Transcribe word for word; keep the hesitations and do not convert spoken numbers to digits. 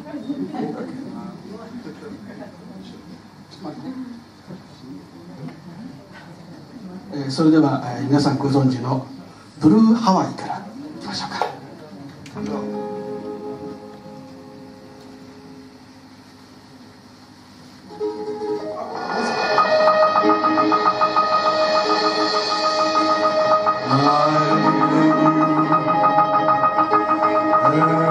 えー、それでは、えー、皆さんご存知のブルーハワイからいきましょうか。I